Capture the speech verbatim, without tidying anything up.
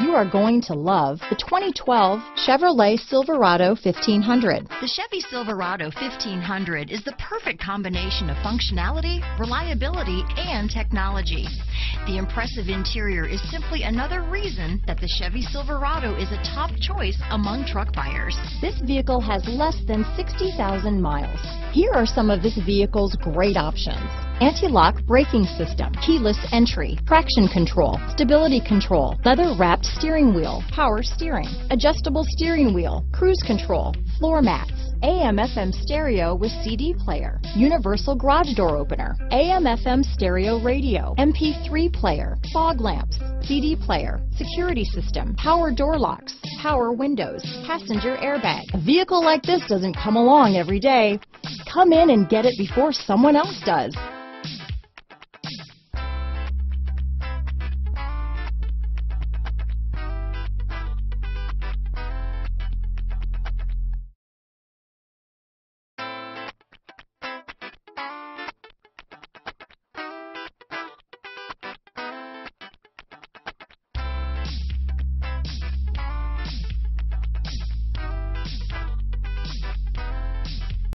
you are going to love the twenty twelve Chevrolet Silverado fifteen hundred. The Chevy Silverado fifteen hundred is the perfect combination of functionality, reliability, and technology. The impressive interior is simply another reason that the Chevy Silverado is a top choice among truck buyers. This vehicle has less than sixty thousand miles. Here are some of this vehicle's great options: anti-lock braking system, keyless entry, traction control, stability control, leather-wrapped steering wheel, power steering, adjustable steering wheel, cruise control, floor mats, A M F M stereo with C D player, universal garage door opener, A M F M stereo radio, M P three player, fog lamps, C D player, security system, power door locks, power windows, passenger airbag. A vehicle like this doesn't come along every day. Come in and get it before someone else does.